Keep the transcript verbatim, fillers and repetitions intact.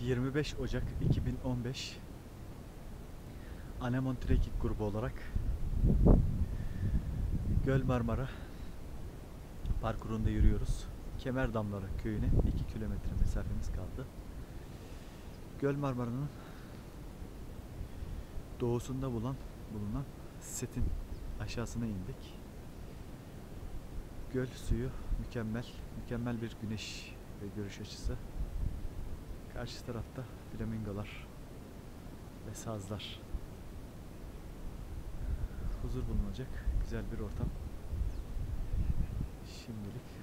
yirmi beş Ocak iki bin on beş Anemon Trekking Grubu olarak Göl Marmara parkurunda yürüyoruz. Kemerdamları köyüne iki kilometre mesafemiz kaldı. Göl Marmara'nın doğusunda bulunan, bulunan setin aşağısına indik. Göl suyu mükemmel, mükemmel bir güneş ve görüş açısı. Karşı tarafta flamingolar ve sazlar. Huzur bulunacak güzel bir ortam. Şimdilik